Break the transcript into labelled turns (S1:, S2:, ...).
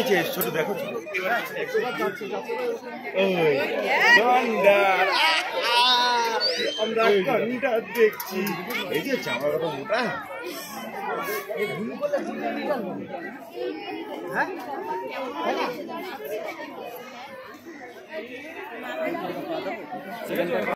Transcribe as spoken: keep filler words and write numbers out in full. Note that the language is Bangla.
S1: নিচে ছোট দেখো ছোট ওই গন্ডার আমরা গন্ডার দেখছি এই যে চামড়া কত মোটা হ্যাঁ